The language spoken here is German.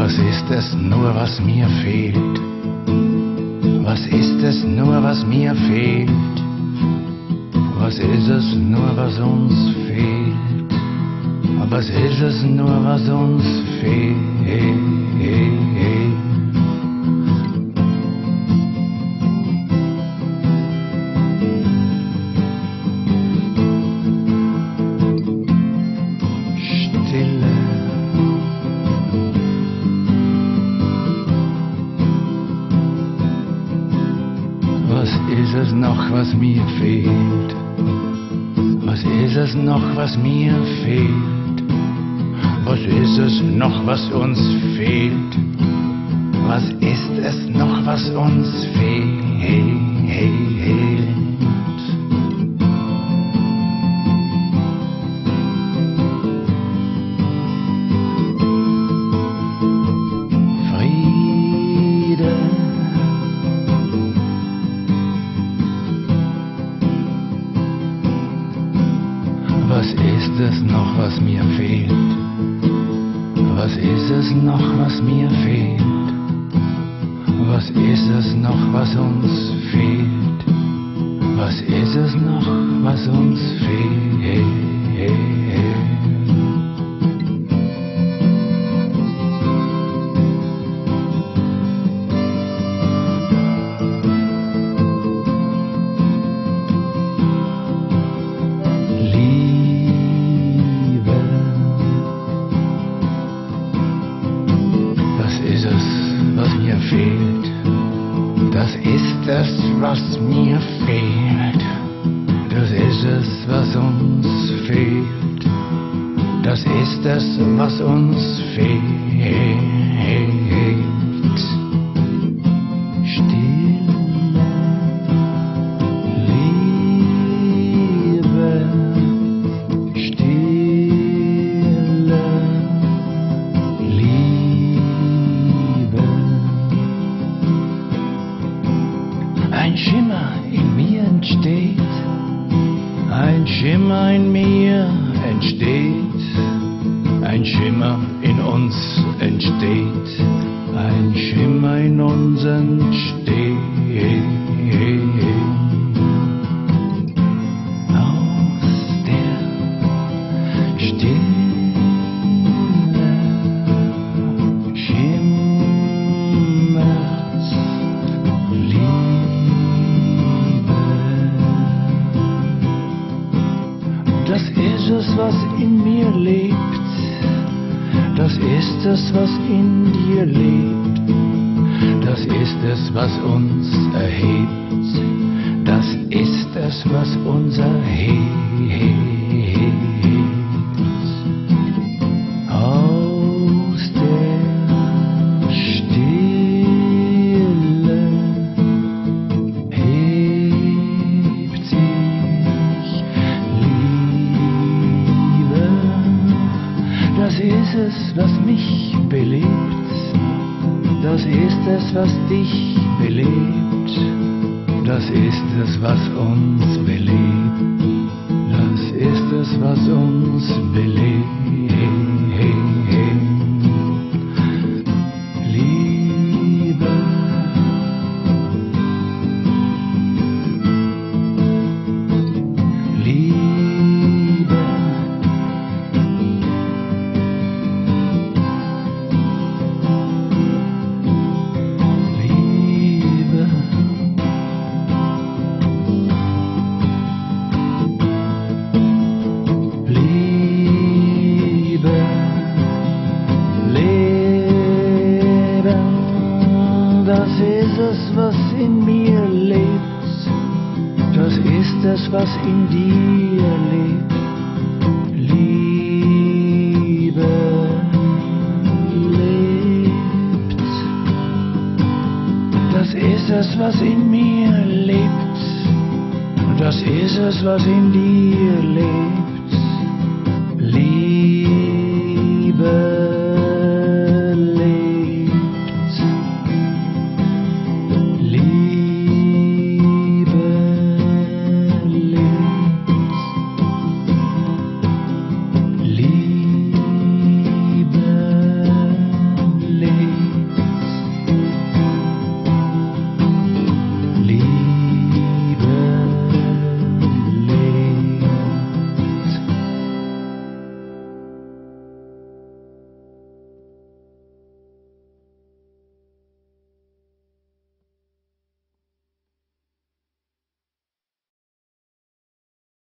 Was ist es nur, was mir fehlt? Was ist es nur, was mir fehlt? Was ist es nur, was uns fehlt? Was ist es nur, was uns fehlt? Was ist es noch, was mir fehlt? Was ist es noch, was mir fehlt? Was ist es noch, was uns fehlt? Was ist es noch, was uns fehlt? Was ist es noch, was mir fehlt? Was ist es noch, was mir fehlt? Was ist es noch, was uns fehlt? Was ist es noch, was uns fehlt? Was mir fehlt, das ist es, was mir fehlt. Das ist es, was uns fehlt. Das ist es, was uns fehlt. Ein Schimmer in mir entsteht, ein Schimmer in mir entsteht, ein Schimmer in uns entsteht, ein Schimmer in uns entsteht. Aus der Stille das ist es, was in mir lebt. Das ist es, was in dir lebt. Das ist es, was uns erhebt. Das ist es, was uns erhebt. Aus der Stille hebt sich Das ist es, was mich belebt. Das ist es, was dich belebt. Das ist es, was uns belebt. Das ist es, was uns belebt. Das ist es, was in mir lebt. Das ist es, was in dir lebt. Liebe lebt. Das ist es, was in mir lebt. Das ist es, was in dir lebt.